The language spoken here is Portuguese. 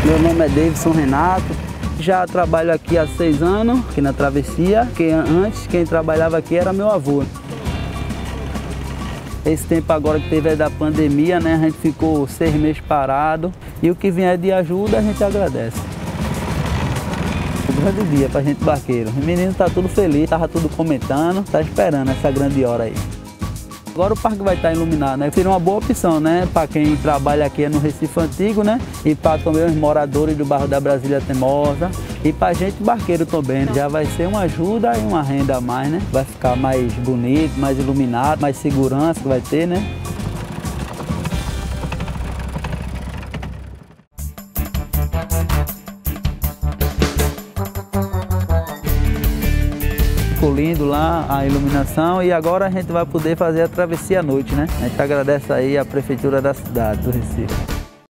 Meu nome é Davidson Renato, já trabalho aqui há 6 anos, aqui na travessia, que antes quem trabalhava aqui era meu avô. Esse tempo agora que teve da pandemia, né, a gente ficou 6 meses parado e o que vier de ajuda a gente agradece. Um grande dia pra gente barqueiro. O menino tá tudo feliz, tava tudo comentando, tá esperando essa grande hora aí. Agora o parque vai estar iluminado, né? Seria uma boa opção, né? Para quem trabalha aqui no Recife Antigo, né? E para também os moradores do bairro da Brasília Teimosa. E para a gente barqueiro também. Já vai ser uma ajuda e uma renda a mais, né? Vai ficar mais bonito, mais iluminado, mais segurança que vai ter, né? Ficou lindo lá a iluminação e agora a gente vai poder fazer a travessia à noite, né? A gente agradece aí a Prefeitura da cidade do Recife.